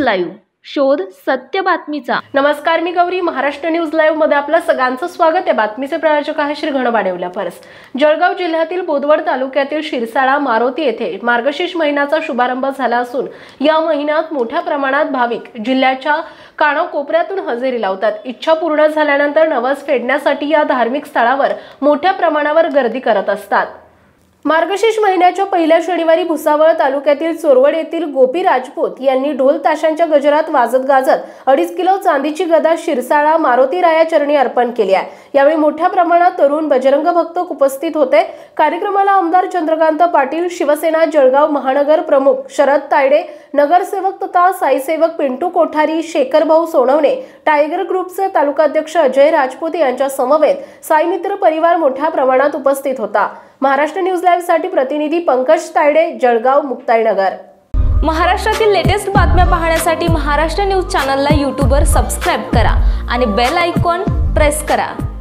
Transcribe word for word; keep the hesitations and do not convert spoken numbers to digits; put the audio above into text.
Live, शोध सत्य बातमीचा। नमस्कार, मी गौरी। महाराष्ट्र न्यूज लाईव्ह मध्ये आपलं सगळ्यांचं स्वागत आहे। बातमीचे प्रायोजक आहे श्री घनबाडेवल्या पर्स। जळगाव जिल्ह्यातील बोदवड तालुक्यातील शिरसाळा मारोती येथे मार्गशीर्ष महिन्याचा शुभारंभ झाला असून या महिन्यात मोठ्या प्रमाणात भाविक जिल्ह्याच्या कानाकोपऱ्यातून हजेरी लावतात। इच्छा पूर्ण झाल्यानंतर नवस फेडण्यासाठी या धार्मिक स्थळावर मोठ्या प्रमाणावर गर्दी करत असतात। मार्गशीर्ष महिन्याच्या पहिल्या शनिवारी भुसावळ तालुक्यातील चोरवड येथील गोपी राजपूत यांनी ढोल ताशांच्या गजरात वाजत गाजत अडीच किलो चांदीची गदा शिरसाळा मारोती राया चरणी अर्पण केली आहे। यावेळी मोठ्या प्रमाणात तरुण बजरंग भक्त उपस्थित होते। कार्यक्रमाला आमदार चंद्रकांत पाटील, शिवसेना जळगाव महानगर प्रमुख शरद तायडे, नगरसेवक तथा साईसेवक पिंटू कोठारी, शेखर भाऊ सोनवणे, टायगर ग्रुपचे तालुकाध्यक्ष अजय राजपूत यांच्या समवेत साईमित्र परिवार मोठ्या प्रमाणात उपस्थित होता। महाराष्ट्र न्यूज लाईव्ह साठी प्रतिनिधी पंकज तायडे, जळगाव मुक्ताईनगर। महाराष्ट्रातील लेटेस्ट बातम्या पाहण्यासाठी महाराष्ट्र न्यूज चॅनलला यूट्यूबवर सबस्क्राइब करा आणि बेल आयकॉन प्रेस करा।